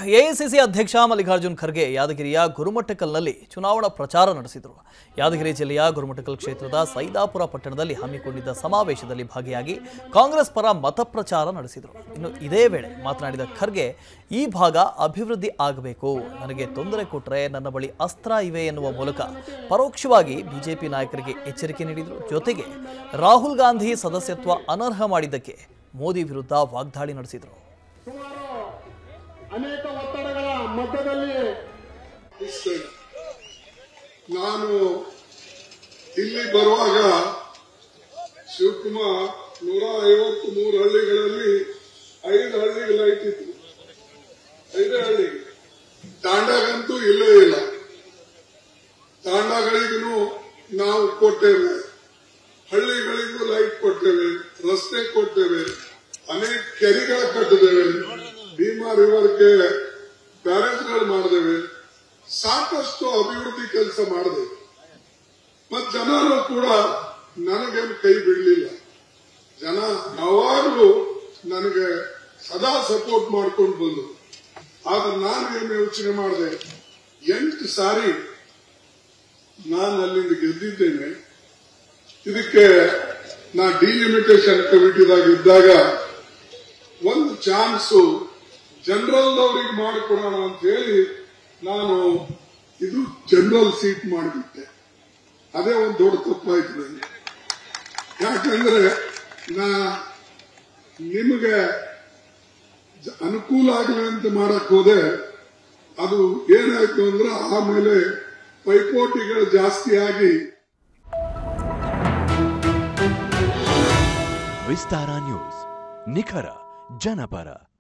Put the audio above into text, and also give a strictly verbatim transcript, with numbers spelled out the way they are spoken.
AICC ಅಧ್ಯಕ್ಷ ಮಲ್ಲಿಕಾರ್ಜುನ್ ಖರ್ಗೆ ಯಾದಗಿರಿಯ ಗುರುಮಠಕಲ್ನಲ್ಲಿ ಚುನಾವಣಾ ಪ್ರಚಾರ ನಡೆಸಿದರು. ಯಾದಗಿರಿ ಜಿಲ್ಲೆಯ ಗುರುಮಠಕಲ್ ಕ್ಷೇತ್ರದ ಸೈದಾಪುರ ಪಟ್ಟಣದಲ್ಲಿ ಹಮ್ಮಿಕೊಂಡಿದ್ದ ಸಮಾವೇಶದಲ್ಲಿ ಭಾಗಿಯಾಗಿ ಕಾಂಗ್ರೆಸ್ ಪರ ಮತ ಪ್ರಚಾರ ನಡೆಸಿದರು. ಇನ್ನು ಇದೇ ವೇಳೆ ಮಾತನಾಡಿದ ಖರ್ಗೆ, ಈ ಭಾಗ ಅಭಿವೃದ್ಧಿ ಆಗಬೇಕು, ನನಗೆ ತೊಂದರೆ ಕೊಟ್ಟರೆ ನನ್ನ ಬಳಿ ಅಸ್ತ್ರ ಇವೆ ಎನ್ನುವ ಮೂಲಕ ಪರೋಕ್ಷವಾಗಿ ಬಿಜೆಪಿ ನಾಯಕರಿಗೆ ಎಚ್ಚರಿಕೆ ನೀಡಿದರು. ಜೊತೆಗೆ ರಾಹುಲ್ ಗಾಂಧಿ ಸದಸ್ಯತ್ವ ಅನರ್ಹ ಮಾಡಿದ್ದಕ್ಕೆ ಮೋದಿ ವಿರುದ್ಧ ವಾಗ್ದಾಳಿ ನಡೆಸಿದರು. ಅನೇಕ ಒತ್ತಡಗಳ ಮಧ್ಯದಲ್ಲಿ ನಾನು ಇಲ್ಲಿ ಬರುವಾಗ ಶಿವಕುಮಾರ್ ನೂರ ಐವತ್ತು ಮೂರು ಹಳ್ಳಿಗಳಲ್ಲಿ ಐದು ಹಳ್ಳಿಗೆ ಲೈಟ್ ಇತ್ತು. ಐದೇ ಹಳ್ಳಿ ತಾಂಡಾಗಂತೂ ಇಲ್ಲೇ ಇಲ್ಲ. ತಾಂಡಾಗಳಿಗೂ ನಾವು ಕೊಟ್ಟೇವೆ, ಹಳ್ಳಿಗಳಿಗೂ ಲೈಟ್ ಕೊಟ್ಟೇವೆ, ರಸ್ತೆ ಕೊಟ್ಟೇವೆ, ಅನೇಕ ಕೆರೆಗಳ ಕಟ್ಟಿದ್ದೇವೆ, ಭೀಮಾ ರಿವರ್ಗೆ ಬ್ಯಾರೇಜ್ಗಳು ಮಾಡಿದ್ದೇವೆ, ಸಾಕಷ್ಟು ಅಭಿವೃದ್ಧಿ ಕೆಲಸ ಮಾಡಿದೆ. ಮತ್ ಜನರು ಕೂಡ ನನಗೇನು ಕೈ ಬಿಡಲಿಲ್ಲ. ಜನ ಯಾವಾಗಲೂ ನನಗೆ ಸದಾ ಸಪೋರ್ಟ್ ಮಾಡ್ಕೊಂಡು ಬಂದು. ಆದ್ರೆ ನಾನು ಏನು ಯೋಚನೆ ಮಾಡಿದೆ, ಎಂಟು ಸಾರಿ ನಾನು ಅಲ್ಲಿಂದ ಗೆದ್ದಿದ್ದೇನೆ. ಇದಕ್ಕೆ ನಾ ಡಿಲಿಮಿಟೇಷನ್ ಕಮಿಟಿದಾಗ ಇದ್ದಾಗ ಒಂದು ಚಾನ್ಸು ಜನರಲ್ ಅವ್ರಿಗೆ ಮಾಡಿಕೊಡೋಣ ಅಂತ ಹೇಳಿ ನಾನು ಇದು ಜನರಲ್ ಸೀಟ್ ಮಾಡಿಬಿಟ್ಟೆ. ಅದೇ ಒಂದು ದೊಡ್ಡ ತಪ್ಪಾಯ್ತು ನನಗೆ. ಯಾಕಂದ್ರೆ ನಾ ನಿಮಗೆ ಅನುಕೂಲ ಆಗಲಿ ಅಂತ ಮಾಡಕ್ ಹೋದೆ. ಅದು ಏನಾಯ್ತು ಅಂದ್ರೆ ಆಮೇಲೆ ಪೈಪೋಟಿಗಳು ಜಾಸ್ತಿ ಆಗಿ. ವಿಸ್ತಾರ ನ್ಯೂಸ್, ನಿಖರ ಜನಪರ.